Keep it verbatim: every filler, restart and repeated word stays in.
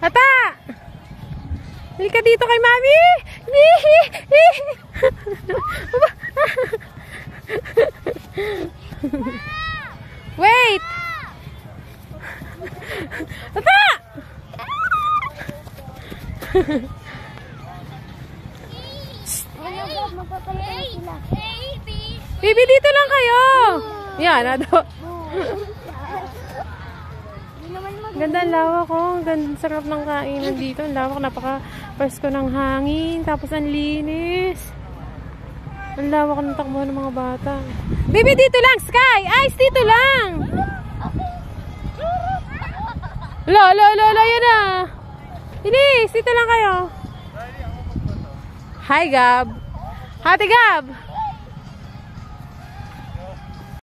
Ata! Dali ka dito kay Mami! Wait! Ata! Bibi, dito lang kayo! Yan, ado. Ganda ang lawak ko. Oh. Ganda, sarap ng kainan dito. Ang lawak, napaka-presko ng hangin. Tapos ang linis. Ang lawak ng takbo ng mga bata. Baby, dito lang! Sky! Ice, dito lang! Lo, lo, lo, lo, yun na! Bilis, dito lang kayo. Hi, Gab. Hati, Gab!